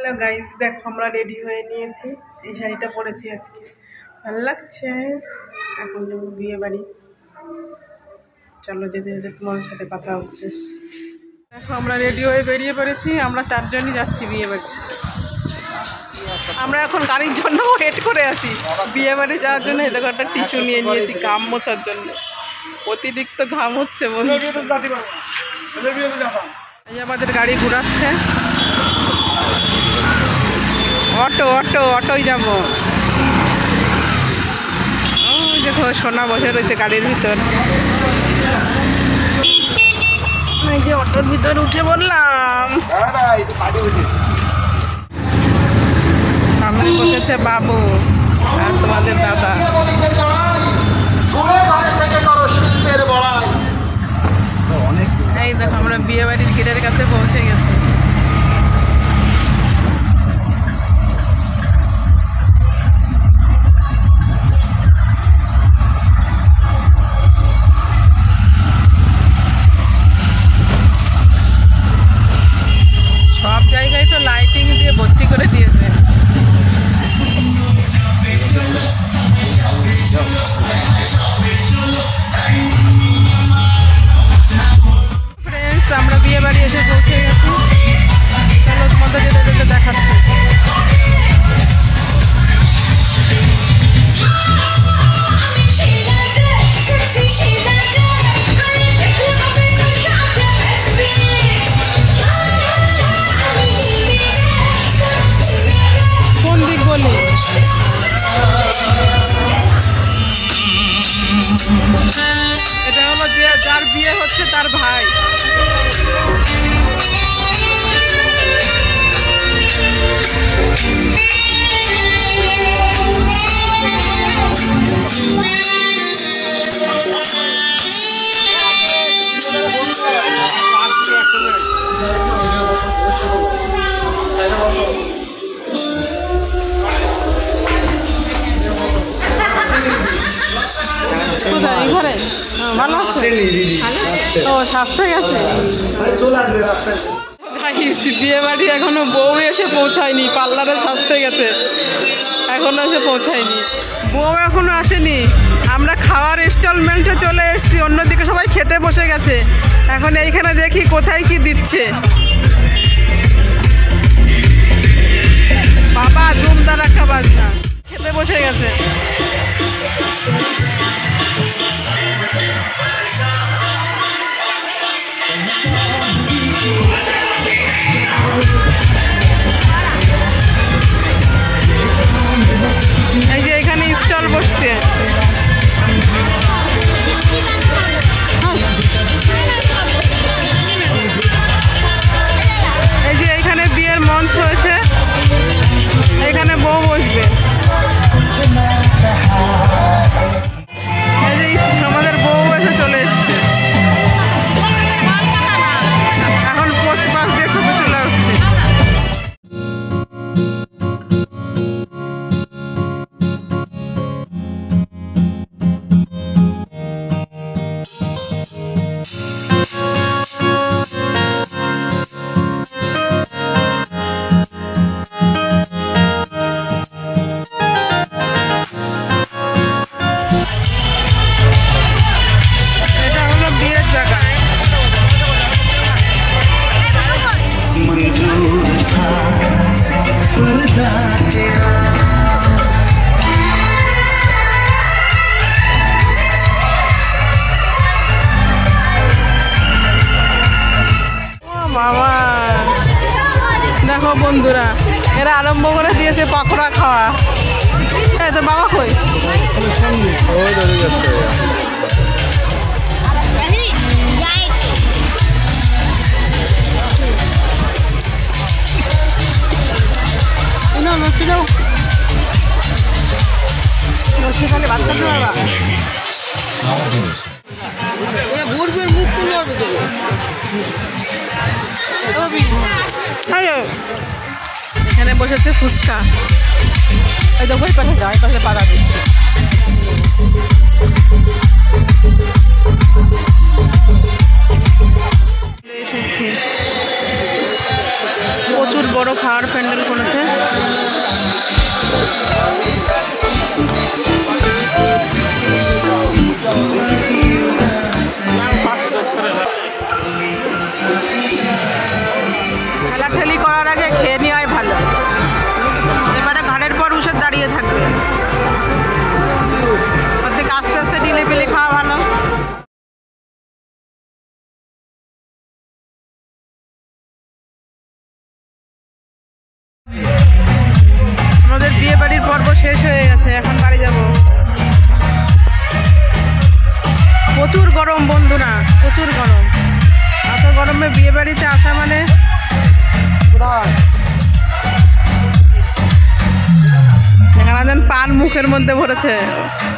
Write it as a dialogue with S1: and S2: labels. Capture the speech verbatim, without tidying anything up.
S1: Hello guys, দেখো আমরা ready হয়ে নিয়েছি। এই শাড়িটা পরেছি আজকে, ভালো লাগছে। এখন যাবো বিয়ে বাড়ি। চলো যেতে যেতে তোমার সাথে কথা হচ্ছে। দেখো আমরা রেডি হয়ে বেরিয়ে পড়েছি। আমরা চারজনই যাচ্ছি বিয়ে বাড়ি। আমরা এখন গাড়ির জন্য ওয়েট করে আছি বিয়ে বাড়ি যাওয়ার জন্য। দেখো একটা টিস্যু নিয়ে নিয়েছি ঘাম মোছার জন্য, অতিরিক্ত ঘাম হচ্ছে বলে। এই আমাদের গাড়ি ঘুরাচ্ছে। অটো অটো অটোই যাবো। ওই দেখো সোনা বসে রয়েছে গাড়ির ভিতর। এই যে অটোর ভিতর উঠে বললাম। সামনে বসেছে বাবু আর তোমাদের দাদা। এই দেখো আমরা বিয়ে বাড়ির গেটের কাছে পৌঁছে গেছি। সব জায়গায় তো লাইটিং দিয়ে ভর্তি করে দিয়েছে। ফ্রেন্ডস, আমরা বিয়ে বাড়ি এসে পৌঁছে গেছি। চলো তোমাদের যেতে যেতে দেখাচ্ছি। কোন দিক বলি? এটা হলো যে যার বিয়ে হচ্ছে তার ভাই। কোথায়? ঘরে ভালো আছে? ও স্বাস্থ্য গেছে। বিয়ে বাড়ি এখনো বউ এসে পৌঁছায়নি। পার্লারে স্বাস্থ্য গেছে, এখনো এসে পৌঁছায়নি। বউ এখনো আসেনি। আমরা খাওয়ার ইনস্টলমেন্টে চলে এসেছি, অন্যদিকে সবাই খেতে বসে গেছে। এখন এইখানে দেখি কোথায় কি দিচ্ছে। বাবা ধুমধার একটা বাজনা, খেতে বসে গেছে। এই যে এখানে স্টল বসছে। এই যে এখানে বিয়ের মঞ্চ হয়েছে, এখানে বউ বসবে। এই যে আমাদের বউ এসে চলে এসছে। এখন পোস্ট পাস দিয়ে ছবি তোলা হচ্ছে। বাবা দেখো বন্ধুরা, এরা আরম্ভ করে দিয়েছে পাকোড়া খাওয়া। এই তোর বাবা কই? এখানে বসেছে ফুচকা। এই দেখো এই পাশে যা, এই পাশে পাতা দিচ্ছে। এসেছি প্রচুর বড় বড় খাওয়ার প্যান্ডেল করেছে। ঠেলাঠেলি করার আগে খেয়ে নেওয়াই ভালো। এবারে ঘাড়ের পর উঠে দাঁড়িয়ে থাকবে, ওর থেকে আস্তে আস্তে ঢিলে পিলে খাওয়া ভালো। আমাদের বিয়ে বাড়ির পর্ব শেষ হয়ে গেছে, এখন বাড়ি যাব। প্রচুর গরম বন্ধুরা, প্রচুর গরম। এত গরমে বিয়ে বাড়িতে আসা মানে এখানে পান মুখের মধ্যে ভরেছে।